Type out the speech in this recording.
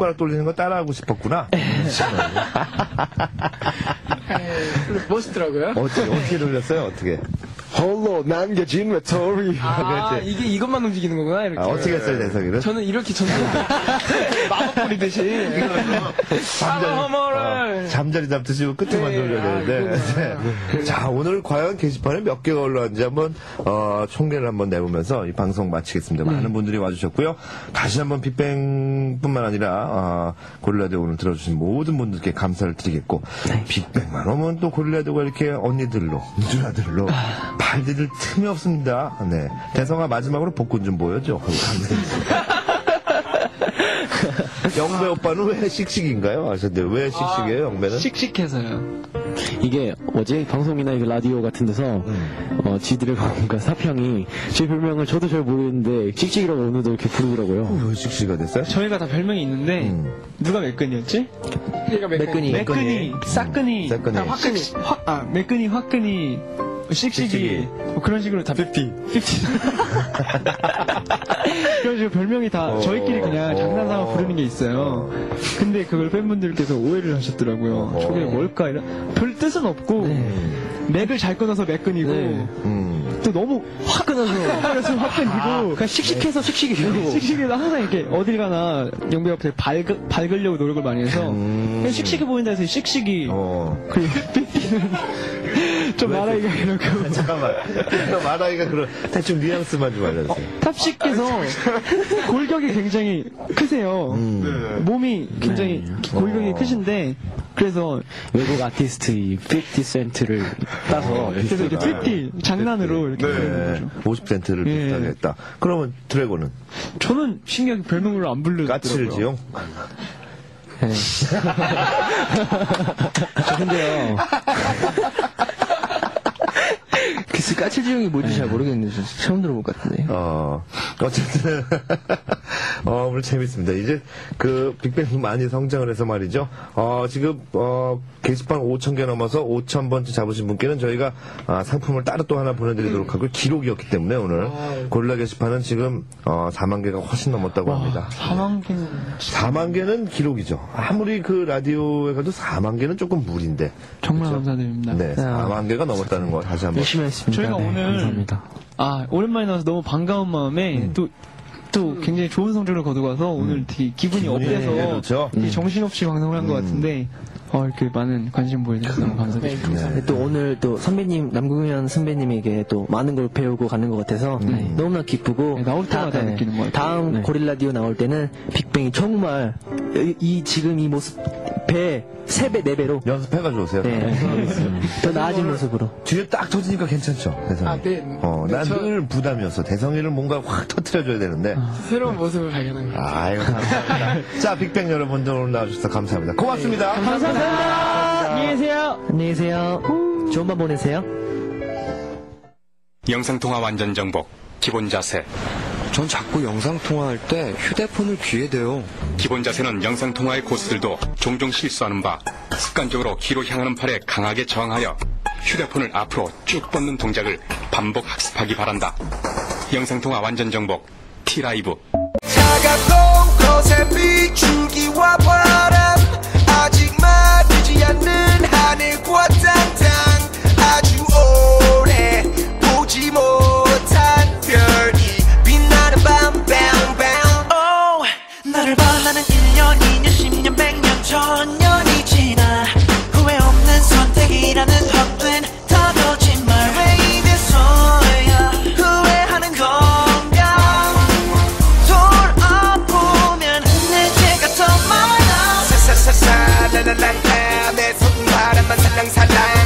손가락 돌리는 거 따라하고 싶었구나. 멋있더라고요. 어떻게 돌렸어요? 어떻게? 홀로 남겨진 외톨이. 이게 이것만 움직이는 거구나, 이렇게. 어떻게 했어요, 대성이는? 저는 이렇게 마법 부리듯이. 잠자리 잡듯이 끝에만 돌려야 되는데. 네. 자, 오늘 과연 게시판에 몇 개가 올라왔는지 한번, 총례를 한번 내보면서 이 방송 마치겠습니다. 많은 분들이 와주셨고요. 다시 한번 빅뱅뿐만 아니라, 고릴라디오 오늘 들어주신 모든 분들께 감사를 드리겠고, 빅뱅만 오면 또 고릴라디오가 이렇게 언니들로, 누나들로, 발디딜 틈이 없습니다. 네. 대성아, 마지막으로 복근 좀 보여줘. 영배 오빠는 왜 씩씩인가요? 아셨는데 왜 씩씩해요, 영배는? 씩씩해서요. 이게 어제 방송이나 이거 라디오 같은 데서 지들의 뭔가 사평이 제 별명을 저도 잘 모르겠는데 씩씩이라고 오늘도 이렇게 부르더라고요. 왜 씩씩이가 됐어요? 저희가 다 별명이 있는데 누가 매끈이었지? 매끈이, 싸끈이, 매끈이, 화끈이, 씩씩이 뭐 그런 식으로 다 50. 그런 식으로 별명이 다 저희끼리 그냥 장난삼아 부르는 게 있어요. 근데 그걸 팬분들께서 오해를 하셨더라고요. 저게 뭘까? 별 뜻은 없고 맥을 잘 끊어서 매끈이고 또 너무 확 끊어서 화끈이고 그냥 씩씩해서 씩씩이고 씩씩해서 항상 이렇게 어딜 가나 영배 앞에 밝으려고 노력을 많이 해서 그냥 씩씩해 보인다 해서 씩씩이 그리고 삐삐는 좀 말하기가 이렇고 잠깐만 말하기가 그런 대충 뉘앙스만 좀 알려주세요. 탑씨께서 골격이 굉장히 크세요. 몸이 굉장히 골격이 크신데 그래서 외국 아티스트 이 50센트를 따서 그래서 이렇게 50 장난으로 이렇게 부르는 거죠. 50센트를 비슷하게 했다. 그러면 드래곤은? 저는 신기하게 별명으로 안 부르더라고요. 까칠지용? 근데요. 글쎄 까칠지용이 뭔지 잘 모르겠는데 처음 들어볼 것 같은데. 어쨌든 오늘 재밌습니다. 이제 그 빅뱅 많이 성장을 해서 말이죠. 지금 게시판 5,000개 넘어서 5,000번째 잡으신 분께는 저희가 상품을 따로 또 하나 보내드리도록 하고요. 기록이었기 때문에 오늘 고릴라 게시판은 지금 4만 개가 훨씬 넘었다고 합니다. 4만 개는 기록이죠. 아무리 그 라디오에 가도 4만 개는 조금 무리인데. 정말 그렇죠? 감사드립니다. 네, 4만 개가 넘었다는 거 다시 한번. 열심히 했습니다. 저희가 오늘 감사합니다. 오랜만에 나와서 너무 반가운 마음에 또 굉장히 좋은 성적을 거두고서 오늘 되게 기분이 업돼서 그렇죠. 되게 정신없이 방송을 한 것 같은데 이렇게 많은 관심 보여주셔서 너무 감사드립니다. 또 오늘 또 선배님 남궁현 선배님에게 또 많은 걸 배우고 가는 것 같아서 너무나 기쁘고 나올 때마다 느끼는 것 같아요. 다음 고릴라디오 나올 때는 빅뱅이 정말 지금 이 모습 3배, 4배로 연습해가지고 오세요. 더 나아진 모습으로. 뒤에 딱 터지니까 괜찮죠, 대성이. 난 늘 부담이었어. 대성이를 뭔가 확 터트려줘야 되는데. 새로운 모습을 발견한 거예요. 아이고, 감사합니다. 자, 빅뱅 여러분들 오늘 나와주셔서 감사합니다. 고맙습니다. 감사합니다. 안녕히 계세요. 안녕히 계세요. 좋은 밤 보내세요. 영상통화 완전 정복. 기본 자세. 전 자꾸 영상통화할 때 휴대폰을 귀에 대요. 기본 자세는 영상통화의 고수들도 종종 실수하는 바 습관적으로 귀로 향하는 팔에 강하게 저항하여 휴대폰을 앞으로 쭉 뻗는 동작을 반복 학습하기 바란다. 영상통화 완전 정복 T라이브. 차갑고 거센 비줄기와 바람 아직 마르지 않는 하늘과 땅땅 아주 오래 보지 못한 별이 빛나는 밤 너를 만나는 1년, 2년, 10년, 100년, 1000년이 지나 후회 없는 선택이라는 헛된 다 거짓말 왜 이래서야 후회하는 건가 돌아보면 내게가 더 많아 사사사사 라라라라 내 손바람만 살랑살랑